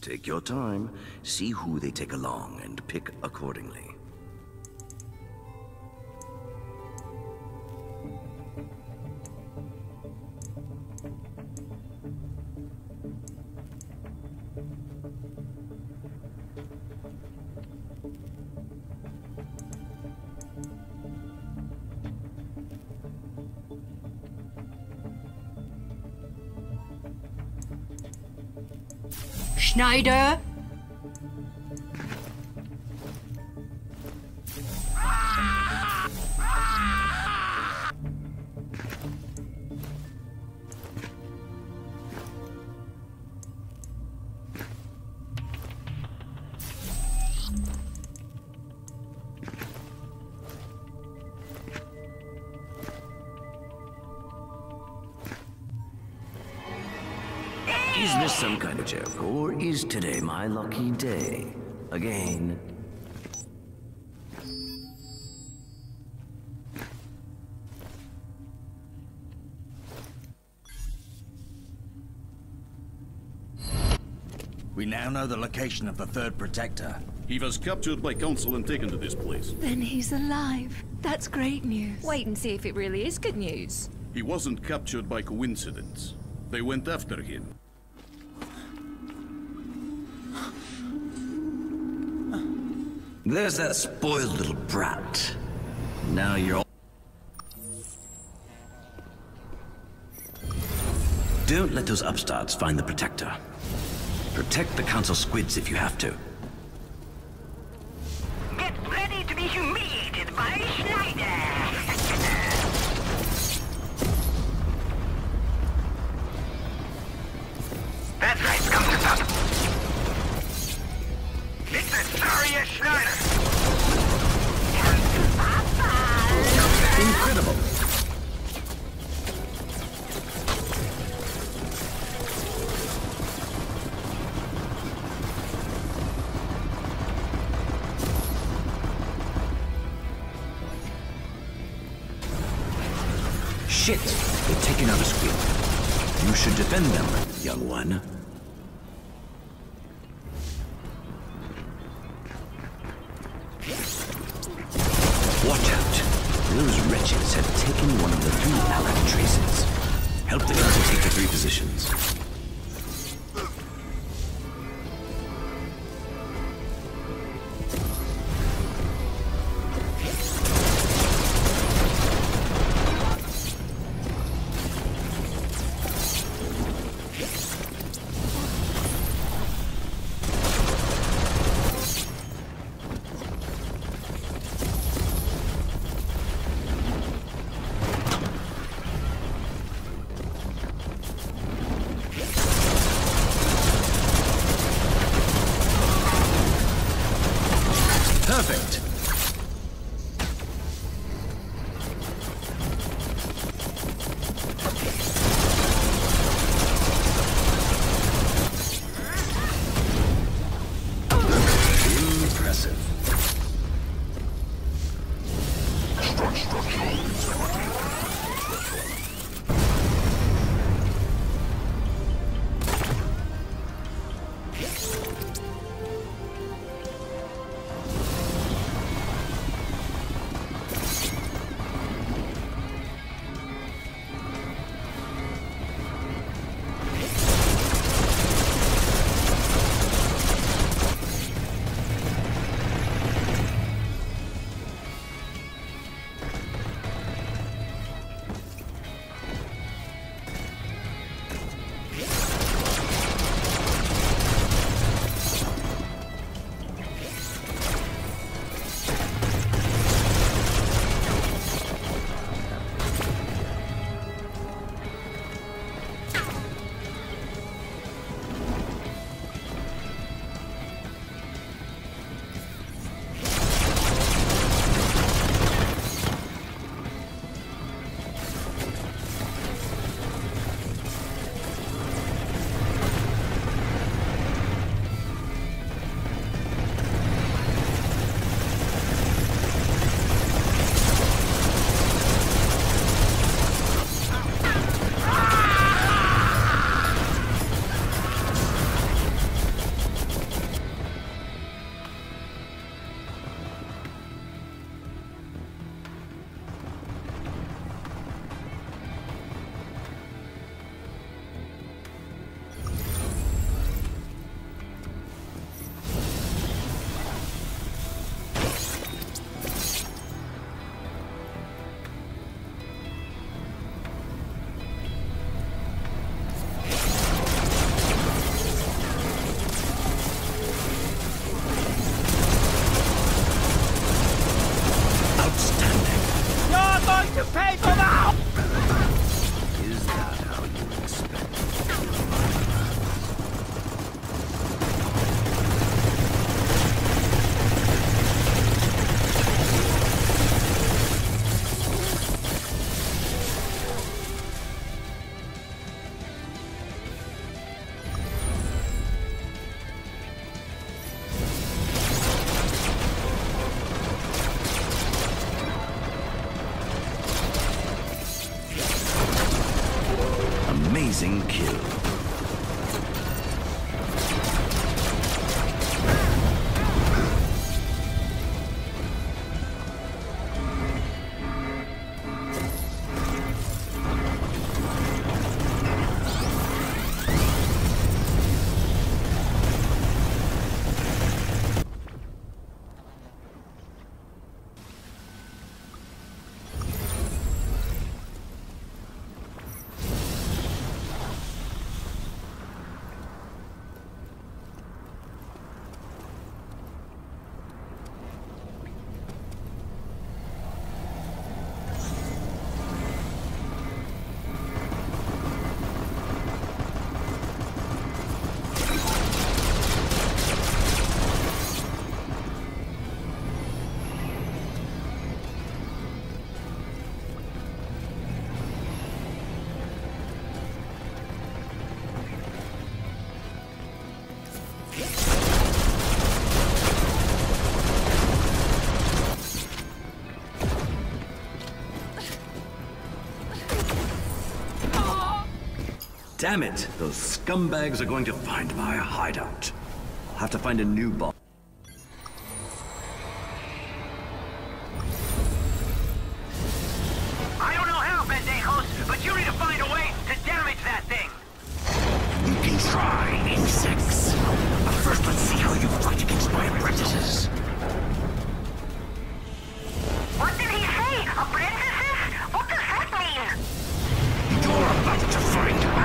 Take your time, see who they take along, and pick accordingly. Schneider? Is this some kind of joke, or is today my lucky day? Again. We now know the location of the third protector. He was captured by Council and taken to this place. Then he's alive. That's great news. Wait and see if it really is good news. He wasn't captured by coincidence. They went after him. There's that spoiled little brat. Now you're all... Don't let those upstarts find the protector. Protect the council squids if you have to. Get ready to be humiliated by Schneider! That's right, come to top. It's the sorriest Schneider! Incredible! Shit! They've taken out a squid. You should defend them, young one. Watch out. Those wretches have taken one of the 3 allied traces. Help the council take the 3 positions. Outstanding. You're going to pay for that! Is that how you expect? Amazing kill. Damn it! Those scumbags are going to find my hideout. I'll have to find a new boss. I don't know how, Pendejos, but you need to find a way to damage that thing. You can try, insects. But first, let's see how you fight against my apprentices. What did he say? Apprentices? What does that mean? You're about to find out.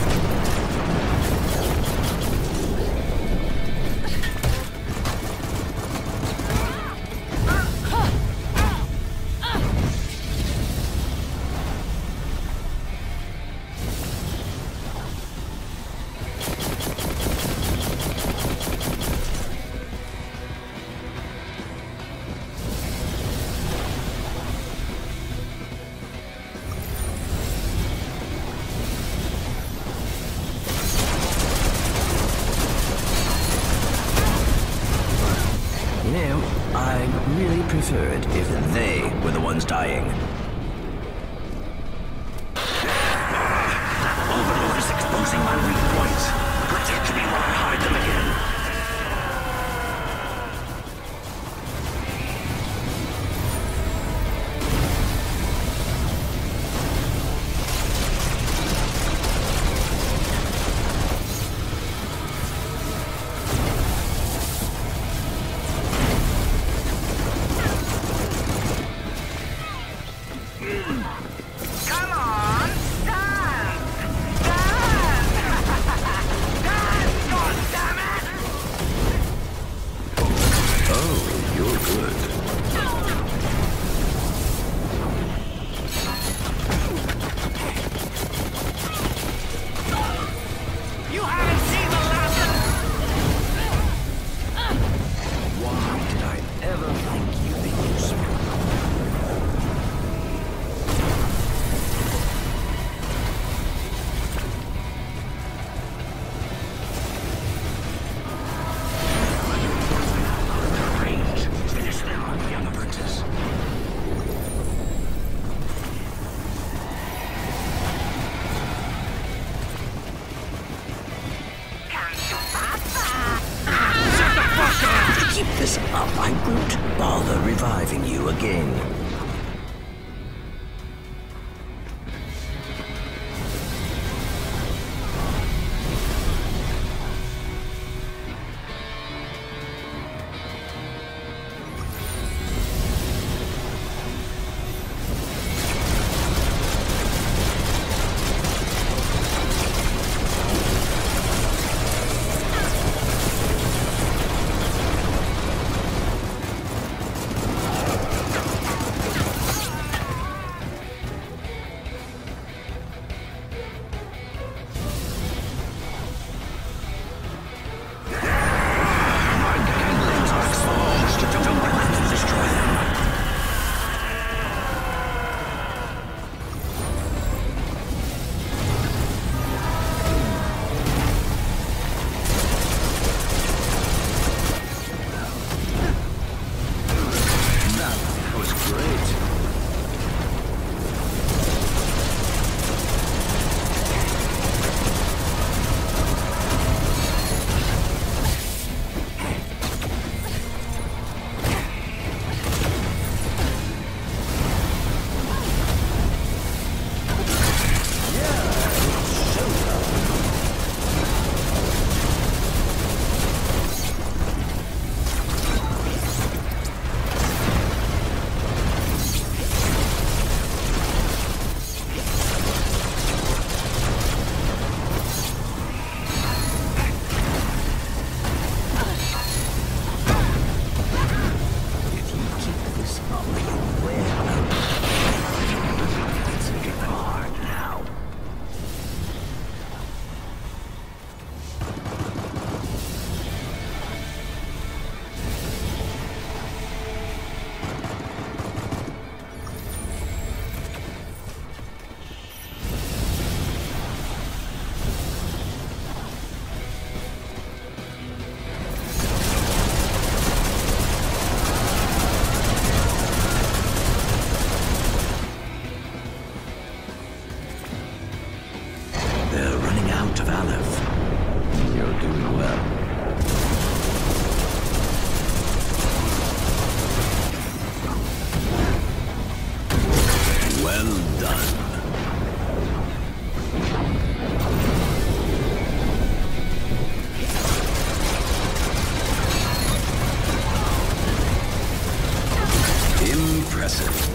You know, I'd really prefer it if they were the ones dying. Overlord is exposing my weak points. Protect me while I hide them again. Come on, dance! Dance! Dance, goddammit! Oh, you're good. You haven't seen the last Why did I ever think you'd be useful? Range. Finish them, young apprentice. If you keep this up, I won't bother reviving you again. Impressive.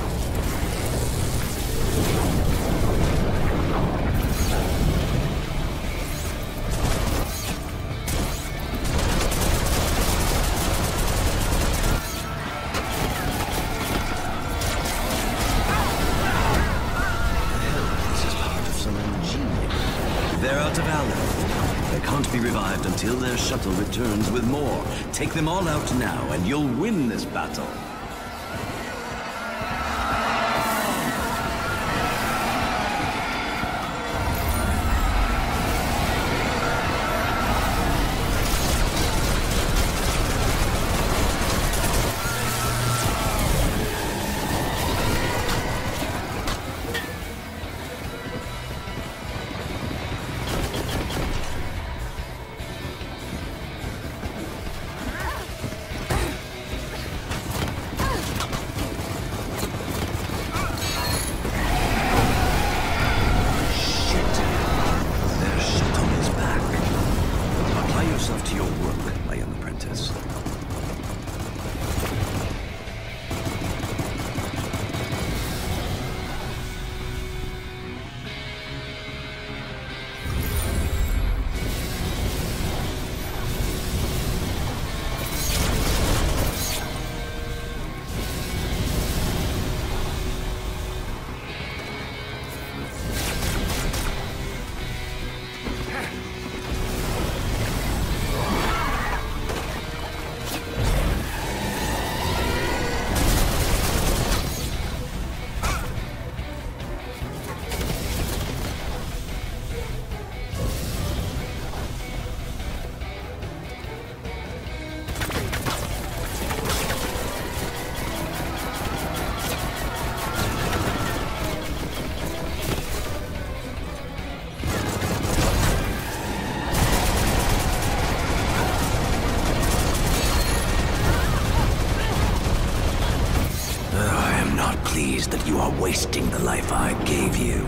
They're out of ammo. They can't be revived until their shuttle returns with more. Take them all out now, and you'll win this battle. To your work, my young apprentice. Pleased that you are wasting the life I gave you.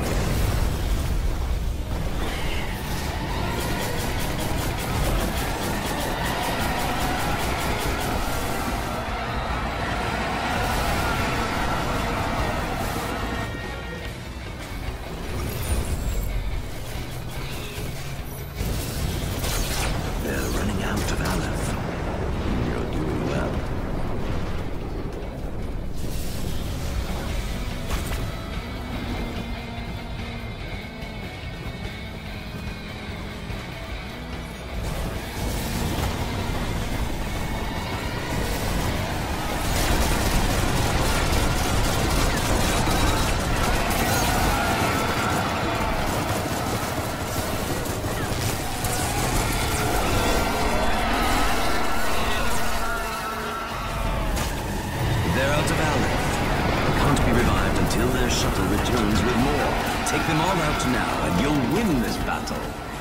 Take them all out now, and you'll win this battle.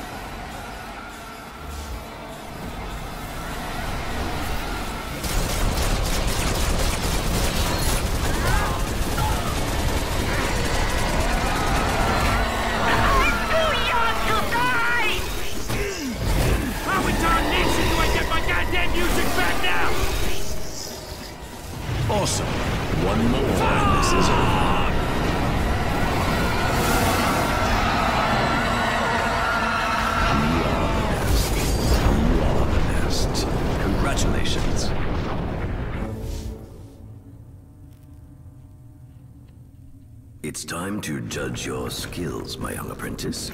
Awesome. One more, and this is over. Congratulations. It's time to judge your skills, my young apprentice.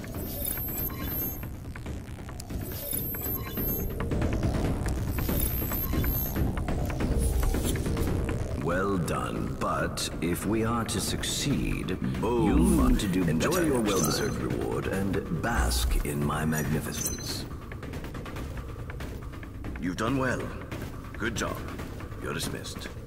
Well done, but if we are to succeed, you'll need to do better. Enjoy your well-deserved reward and bask in my magnificence. You've done well. Good job. You're dismissed.